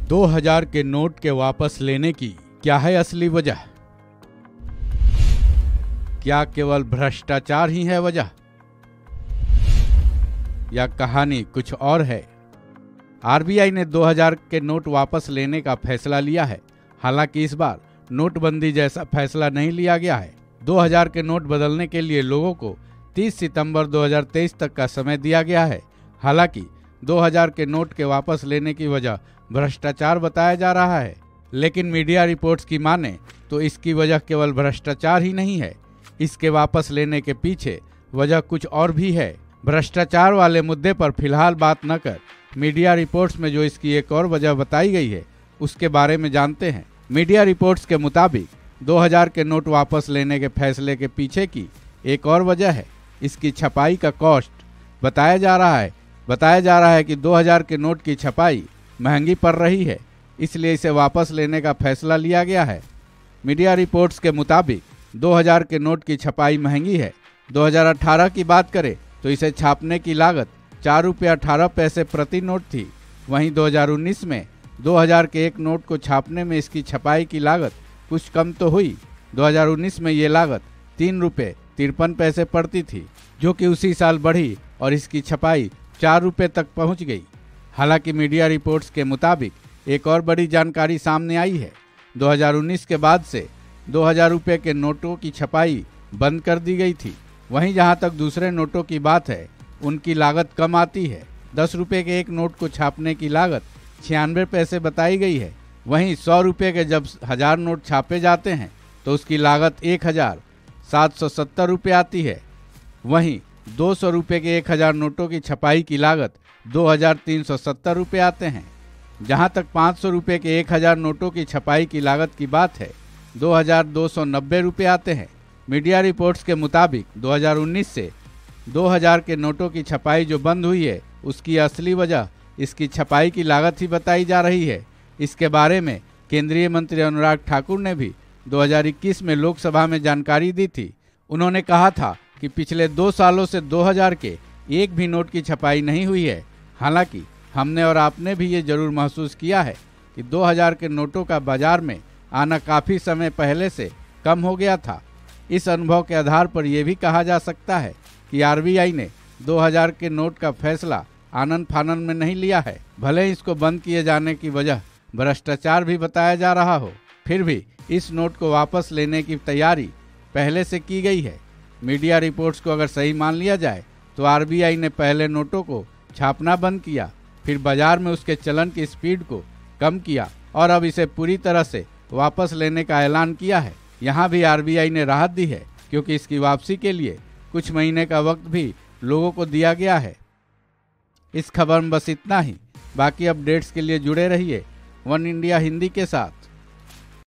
2000 के नोट के वापस लेने की क्या है असली वजह? क्या केवल भ्रष्टाचार ही है वजह, या कहानी कुछ और है? आरबीआई ने 2000 के नोट वापस लेने का फैसला लिया है। हालांकि इस बार नोटबंदी जैसा फैसला नहीं लिया गया है। 2000 के नोट बदलने के लिए लोगों को 30 सितंबर 2023 तक का समय दिया गया है। हालांकि 2000 के नोट के वापस लेने की वजह भ्रष्टाचार बताया जा रहा है, लेकिन मीडिया रिपोर्ट्स की माने तो इसकी वजह केवल भ्रष्टाचार ही नहीं है। इसके वापस लेने के पीछे वजह कुछ और भी है। भ्रष्टाचार वाले मुद्दे पर फिलहाल बात न कर मीडिया रिपोर्ट्स में जो इसकी एक और वजह बताई गई है उसके बारे में जानते हैं। मीडिया रिपोर्ट्स के मुताबिक 2000 के नोट वापस लेने के फैसले के पीछे की एक और वजह है इसकी छपाई का कॉस्ट। बताया जा रहा है कि 2000 के नोट की छपाई महंगी पड़ रही है, इसलिए इसे वापस लेने का फैसला लिया गया है। मीडिया रिपोर्ट्स के मुताबिक 2000 के नोट की छपाई महंगी है। 2018 की बात करें तो इसे छापने की लागत 4 रुपये 18 पैसे प्रति नोट थी। वहीं 2019 में 2000 के एक नोट को छापने में इसकी छपाई की लागत कुछ कम तो हुई। 2019 में ये लागत 3 रुपये 53 पैसे पड़ती थी, जो कि उसी साल बढ़ी और इसकी छपाई 4 रुपये तक पहुंच गई। हालांकि मीडिया रिपोर्ट्स के मुताबिक एक और बड़ी जानकारी सामने आई है। 2019 के बाद से 2000 रुपये के नोटों की छपाई बंद कर दी गई थी। वहीं जहां तक दूसरे नोटों की बात है, उनकी लागत कम आती है। 10 रुपये के एक नोट को छापने की लागत 96 पैसे बताई गई है। वहीं 100 रुपये के जब 1000 नोट छापे जाते हैं तो उसकी लागत 1770 रुपये आती है। वहीं 200 रुपये के 1000 नोटों की छपाई की लागत 2370 रुपये आते हैं। जहां तक 500 रुपये के 1000 नोटों की छपाई की लागत की बात है, 2290 रुपये आते हैं। मीडिया रिपोर्ट्स के मुताबिक 2019 से 2000 के नोटों की छपाई जो बंद हुई है उसकी असली वजह इसकी छपाई की लागत ही बताई जा रही है। इसके बारे में केंद्रीय मंत्री अनुराग ठाकुर ने भी 2021 में लोकसभा में जानकारी दी थी। उन्होंने कहा था कि पिछले 2 सालों से 2000 के एक भी नोट की छपाई नहीं हुई है। हालांकि हमने और आपने भी ये जरूर महसूस किया है कि 2000 के नोटों का बाजार में आना काफ़ी समय पहले से कम हो गया था। इस अनुभव के आधार पर यह भी कहा जा सकता है कि आरबीआई ने 2000 के नोट का फैसला आनन फानन में नहीं लिया है। भले ही इसको बंद किए जाने की वजह भ्रष्टाचार भी बताया जा रहा हो, फिर भी इस नोट को वापस लेने की तैयारी पहले से की गई है। मीडिया रिपोर्ट्स को अगर सही मान लिया जाए तो आरबीआई ने पहले नोटों को छापना बंद किया, फिर बाजार में उसके चलन की स्पीड को कम किया और अब इसे पूरी तरह से वापस लेने का ऐलान किया है। यहाँ भी आरबीआई ने राहत दी है, क्योंकि इसकी वापसी के लिए कुछ महीने का वक्त भी लोगों को दिया गया है। इस खबर में बस इतना ही। बाकी अपडेट्स के लिए जुड़े रहिए वन इंडिया हिंदी के साथ।